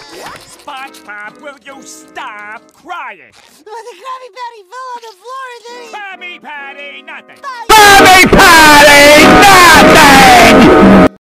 SpongeBob, will you stop crying? Well, the Krabby Patty fell on the floor and then he... Krabby Patty, nothing. Krabby Patty!